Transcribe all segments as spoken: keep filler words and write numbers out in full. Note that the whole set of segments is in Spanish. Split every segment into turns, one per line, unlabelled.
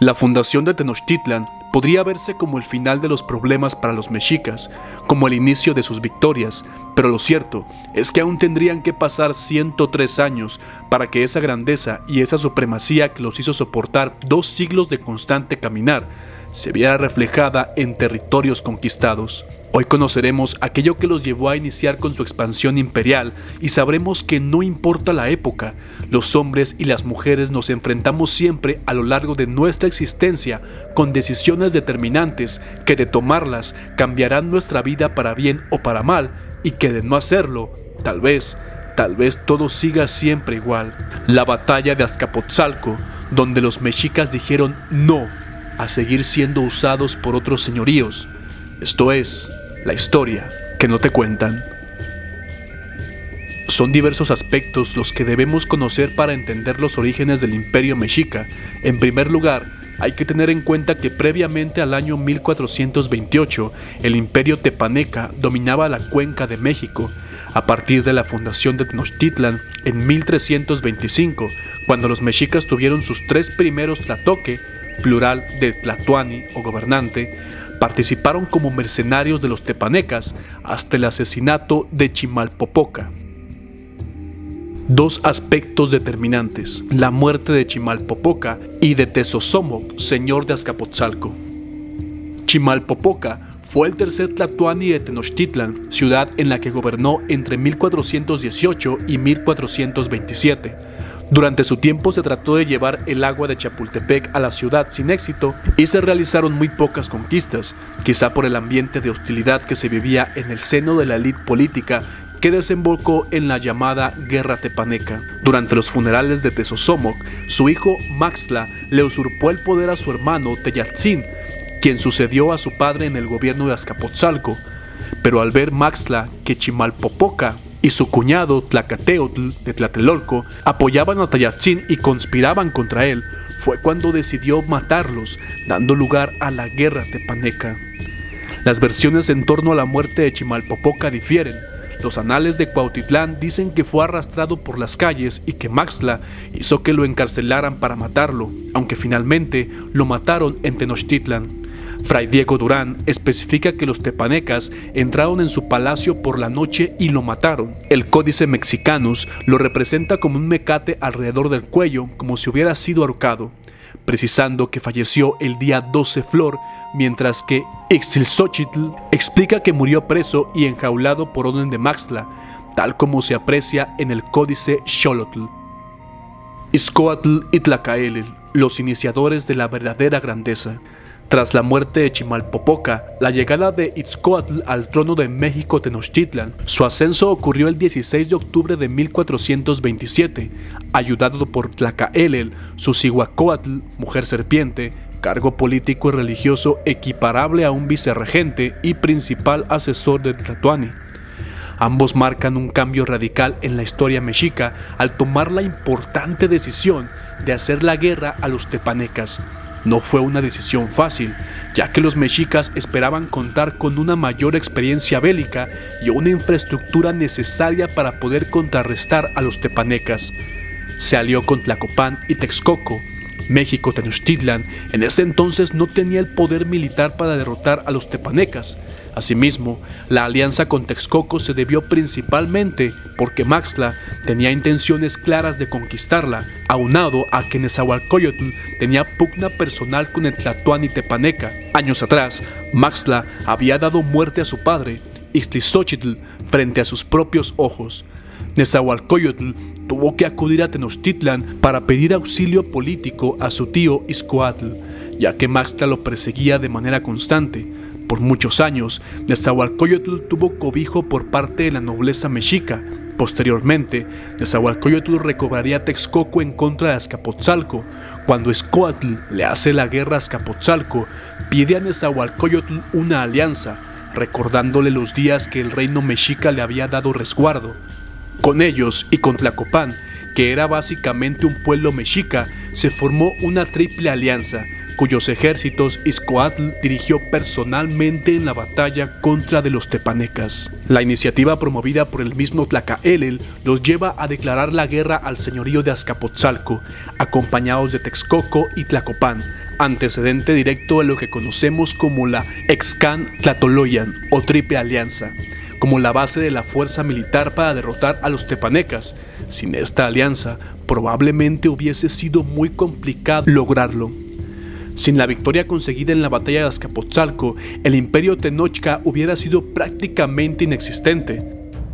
La fundación de Tenochtitlan podría verse como el final de los problemas para los mexicas, como el inicio de sus victorias, pero lo cierto es que aún tendrían que pasar ciento tres años para que esa grandeza y esa supremacía que los hizo soportar dos siglos de constante caminar se viera reflejada en territorios conquistados. Hoy conoceremos aquello que los llevó a iniciar con su expansión imperial y sabremos que no importa la época, los hombres y las mujeres nos enfrentamos siempre a lo largo de nuestra existencia con decisiones determinantes que de tomarlas cambiarán nuestra vida para bien o para mal y que de no hacerlo, tal vez, tal vez todo siga siempre igual. La batalla de Azcapotzalco, donde los mexicas dijeron no a seguir siendo usados por otros señoríos. Esto es la historia que no te cuentan. Son diversos aspectos los que debemos conocer para entender los orígenes del Imperio Mexica. En primer lugar, hay que tener en cuenta que previamente al año mil cuatrocientos veintiocho, el Imperio Tepaneca dominaba la cuenca de México. A partir de la fundación de Tenochtitlan en mil trescientos veinticinco, cuando los mexicas tuvieron sus tres primeros tlatoque, plural de tlatoani o gobernante, participaron como mercenarios de los tepanecas hasta el asesinato de Chimalpopoca. Dos aspectos determinantes: la muerte de Chimalpopoca y de Tezosomoc, señor de Azcapotzalco. Chimalpopoca fue el tercer tlatoani de Tenochtitlan, ciudad en la que gobernó entre mil cuatrocientos dieciocho y mil cuatrocientos veintisiete. Durante su tiempo se trató de llevar el agua de Chapultepec a la ciudad sin éxito y se realizaron muy pocas conquistas, quizá por el ambiente de hostilidad que se vivía en el seno de la élite política que desembocó en la llamada Guerra Tepaneca. Durante los funerales de Tezosomoc, su hijo Maxtla le usurpó el poder a su hermano Teyatzin, quien sucedió a su padre en el gobierno de Azcapotzalco. Pero al ver Maxtla que Chimalpopoca y su cuñado Tlacateotl de Tlatelolco apoyaban a Teyatzin y conspiraban contra él, fue cuando decidió matarlos, dando lugar a la Guerra Tepaneca. Las versiones en torno a la muerte de Chimalpopoca difieren. Los anales de Cuautitlán dicen que fue arrastrado por las calles y que Maxtla hizo que lo encarcelaran para matarlo, aunque finalmente lo mataron en Tenochtitlan. Fray Diego Durán especifica que los tepanecas entraron en su palacio por la noche y lo mataron. El Códice Mexicanus lo representa como un mecate alrededor del cuello, como si hubiera sido ahorcado, precisando que falleció el día doce Flor, mientras que Ixtlilxóchitl explica que murió preso y enjaulado por orden de Maxtla, tal como se aprecia en el Códice Xolotl. Ixcoatl y Tlacaelel, los iniciadores de la verdadera grandeza. Tras la muerte de Chimalpopoca, la llegada de Itzcoatl al trono de México Tenochtitlan, su ascenso ocurrió el dieciséis de octubre de mil cuatrocientos veintisiete, ayudado por Tlacaelel, su Cihuacóatl, mujer serpiente, cargo político y religioso equiparable a un vicerregente y principal asesor de Tlatoani. Ambos marcan un cambio radical en la historia mexica al tomar la importante decisión de hacer la guerra a los tepanecas. No fue una decisión fácil, ya que los mexicas esperaban contar con una mayor experiencia bélica y una infraestructura necesaria para poder contrarrestar a los tepanecas. Se alió con Tlacopan y Texcoco. México Tenochtitlan en ese entonces no tenía el poder militar para derrotar a los tepanecas. Asimismo, la alianza con Texcoco se debió principalmente porque Maxtla tenía intenciones claras de conquistarla, aunado a que Nezahualcóyotl tenía pugna personal con el Tlatoani tepaneca. Años atrás, Maxtla había dado muerte a su padre, Ixtlilxóchitl, frente a sus propios ojos. Nezahualcóyotl tuvo que acudir a Tenochtitlan para pedir auxilio político a su tío Ixcoatl, ya que Maxtla lo perseguía de manera constante. Por muchos años, Nezahualcóyotl tuvo cobijo por parte de la nobleza mexica. Posteriormente, Nezahualcóyotl recobraría Texcoco en contra de Azcapotzalco. Cuando Ixcoatl le hace la guerra a Azcapotzalco, pide a Nezahualcóyotl una alianza, recordándole los días que el reino mexica le había dado resguardo. Con ellos y con Tlacopan, que era básicamente un pueblo mexica, se formó una triple alianza, cuyos ejércitos Izcoatl dirigió personalmente en la batalla contra de los tepanecas. La iniciativa promovida por el mismo Tlacaelel los lleva a declarar la guerra al señorío de Azcapotzalco, acompañados de Texcoco y Tlacopan, antecedente directo de lo que conocemos como la Excán Tlatoloyan o Triple Alianza, como la base de la fuerza militar para derrotar a los tepanecas. Sin esta alianza, probablemente hubiese sido muy complicado lograrlo. Sin la victoria conseguida en la batalla de Azcapotzalco, el imperio Tenochca hubiera sido prácticamente inexistente.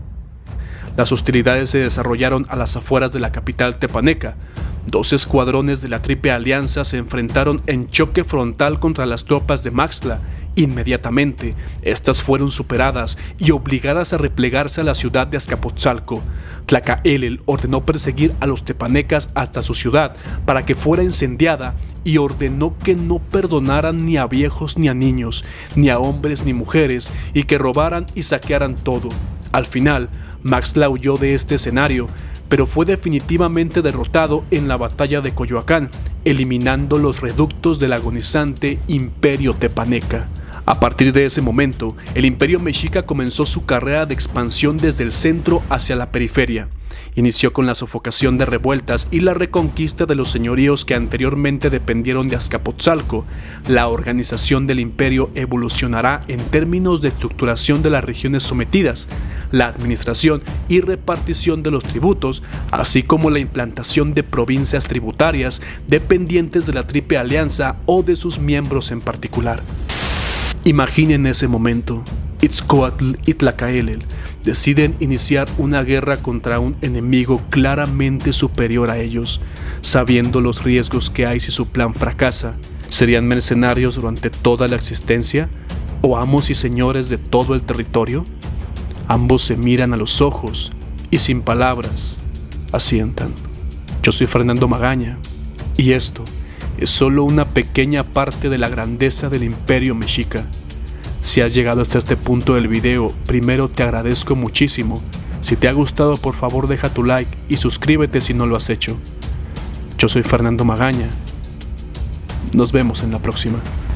Las hostilidades se desarrollaron a las afueras de la capital tepaneca. Dos escuadrones de la Triple Alianza se enfrentaron en choque frontal contra las tropas de Maxtla. Inmediatamente, estas fueron superadas y obligadas a replegarse a la ciudad de Azcapotzalco. Tlacaelel ordenó perseguir a los tepanecas hasta su ciudad para que fuera incendiada y ordenó que no perdonaran ni a viejos ni a niños, ni a hombres ni mujeres, y que robaran y saquearan todo. Al final, Maxtla huyó de este escenario, pero fue definitivamente derrotado en la batalla de Coyoacán, eliminando los reductos del agonizante Imperio Tepaneca. A partir de ese momento, el Imperio Mexica comenzó su carrera de expansión desde el centro hacia la periferia. Inició con la sofocación de revueltas y la reconquista de los señoríos que anteriormente dependieron de Azcapotzalco. La organización del imperio evolucionará en términos de estructuración de las regiones sometidas, la administración y repartición de los tributos, así como la implantación de provincias tributarias dependientes de la Triple Alianza o de sus miembros en particular. Imaginen ese momento. Izcoatl y Tlacaelel deciden iniciar una guerra contra un enemigo claramente superior a ellos, sabiendo los riesgos que hay si su plan fracasa. ¿Serían mercenarios durante toda la existencia o amos y señores de todo el territorio? Ambos se miran a los ojos y sin palabras asientan. Yo soy Fernando Magaña y esto es solo una pequeña parte de la grandeza del Imperio Mexica. Si has llegado hasta este punto del video, primero te agradezco muchísimo. Si te ha gustado, por favor deja tu like y suscríbete si no lo has hecho. Yo soy Fernando Magaña. Nos vemos en la próxima.